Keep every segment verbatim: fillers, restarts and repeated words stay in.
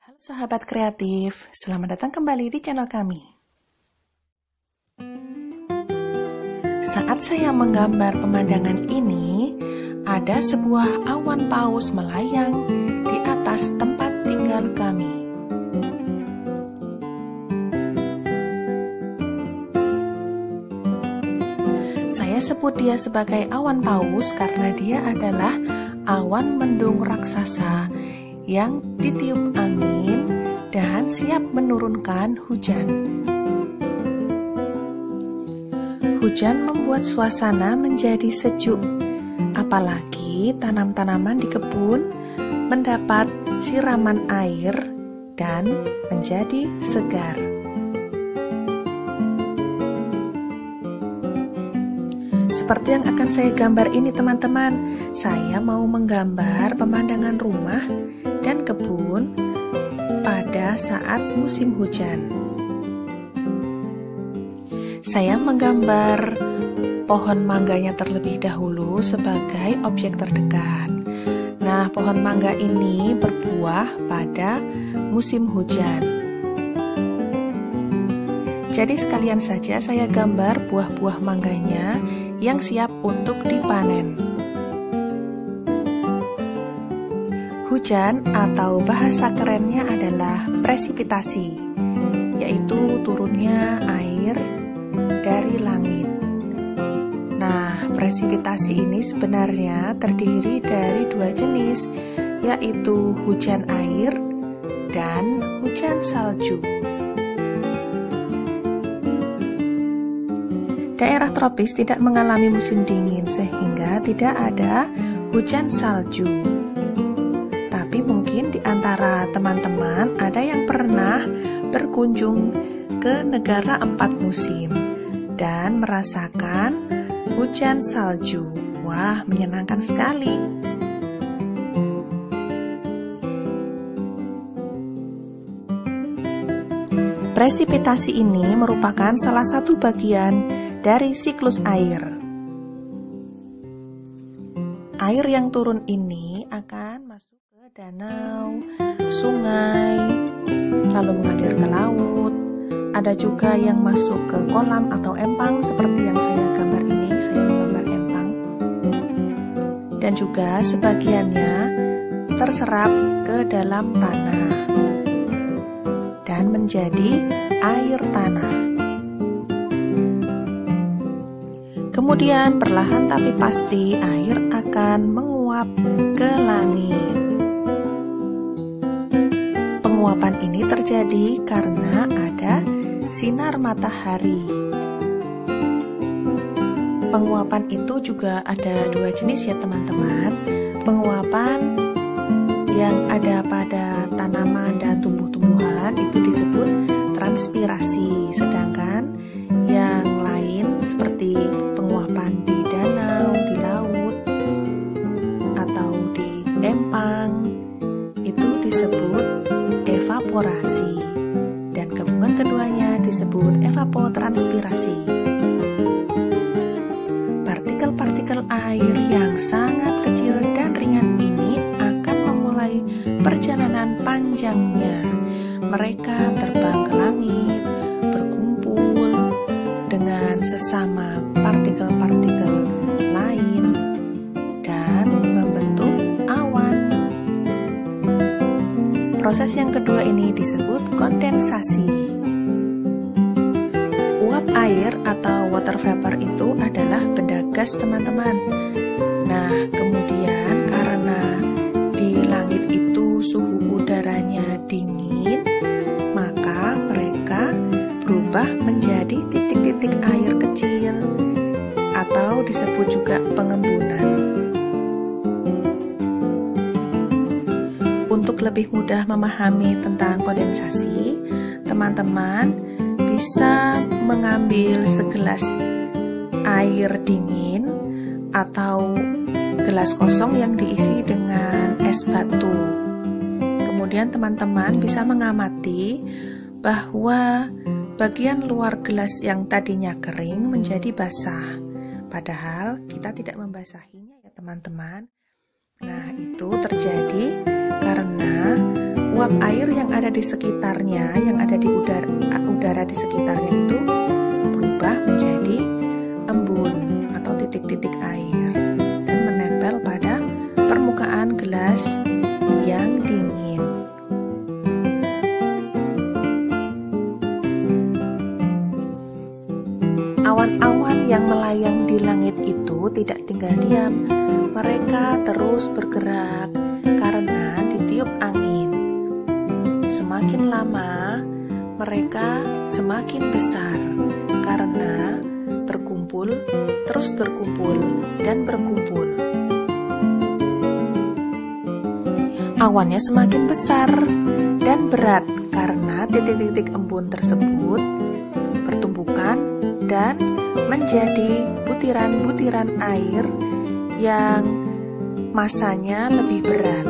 Halo sahabat kreatif, selamat datang kembali di channel kami. Saat saya menggambar pemandangan ini, ada sebuah awan paus melayang di atas tempat tinggal kami. Saya sebut dia sebagai awan paus karena dia adalah awan mendung raksasa yang ditiup angin dan siap menurunkan hujan. Hujan membuat suasana menjadi sejuk, apalagi tanam-tanaman di kebun mendapat siraman air dan menjadi segar. Seperti yang akan saya gambar ini teman-teman, saya mau menggambar pemandangan rumah dan kebun pada saat musim hujan. Saya menggambar pohon mangganya terlebih dahulu sebagai objek terdekat. Nah, pohon mangga ini berbuah pada musim hujan. Jadi sekalian saja saya gambar buah-buah mangganya yang siap untuk dipanen. Hujan atau bahasa kerennya adalah presipitasi, yaitu turunnya air dari langit. Nah, presipitasi ini sebenarnya terdiri dari dua jenis, yaitu hujan air dan hujan salju. Daerah tropis tidak mengalami musim dingin sehingga tidak ada hujan salju. Tapi mungkin di antara teman-teman ada yang pernah berkunjung ke negara empat musim dan merasakan hujan salju. Wah, menyenangkan sekali. Presipitasi ini merupakan salah satu bagian dari siklus air. Air yang turun ini akan masuk ke danau, sungai, lalu mengalir ke laut. Ada juga yang masuk ke kolam atau empang seperti yang saya gambar ini, saya menggambar empang. Dan juga sebagiannya terserap ke dalam tanah dan menjadi air tanah. Kemudian perlahan tapi pasti air akan menguap ke langit. Penguapan ini terjadi karena ada sinar matahari. Penguapan itu juga ada dua jenis ya teman-teman. Penguapan yang ada pada tanaman dan tumbuh-tumbuhan itu disebut transpirasi, sedangkan yang lain seperti penguapan di danau, di laut, atau di empang itu disebut evaporasi, dan gabungan keduanya disebut evapotranspirasi. Partikel-partikel air yang sangat kecil dan ringan ini akan memulai perjalanan panjangnya. Mereka terbang ke langit, berkumpul dengan sesama partikel-partikel lain dan membentuk awan. Proses yang kedua ini disebut kondensasi. Uap air atau water vapor itu adalah benda gas teman-teman. Nah, kemudian karena di langit itu suhu udaranya dingin, maka mereka berubah menjadi titik-titik air kecil atau disebut juga pengembunan. Untuk lebih mudah memahami tentang kondensasi, teman-teman bisa mengambil segelas air dingin atau gelas kosong yang diisi dengan es batu. Kemudian teman-teman bisa mengamati bahwa bagian luar gelas yang tadinya kering menjadi basah, padahal kita tidak membasahinya ya teman-teman. Nah, itu terjadi karena uap air yang ada di sekitarnya, yang ada di udara, udara di sekitarnya itu berubah menjadi embun atau titik-titik air dan menempel pada permukaan gelas yang dingin. Awan-awan yang melayang di langit itu tidak tinggal diam. Mereka terus bergerak karena ditiup angin. Semakin lama, mereka semakin besar karena berkumpul, terus berkumpul, dan berkumpul. Awannya semakin besar dan berat karena titik-titik embun tersebut bertumbukan dan menjadi butiran-butiran air yang masanya lebih berat.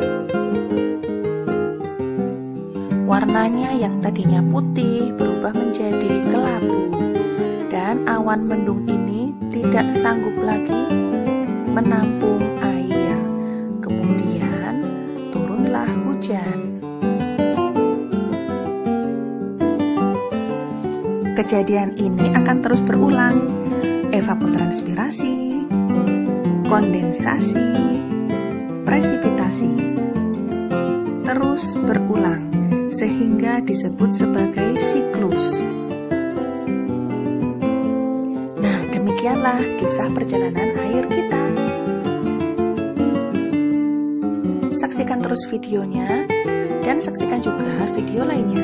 Warnanya yang tadinya putih berubah menjadi kelabu, dan awan mendung ini tidak sanggup lagi menampung air. Kemudian turunlah hujan. Kejadian ini akan terus berulang. Evapotranspirasi, kondensasi, presipitasi terus berulang sehingga disebut sebagai siklus. Nah, demikianlah kisah perjalanan air kita. Saksikan terus videonya dan saksikan juga video lainnya.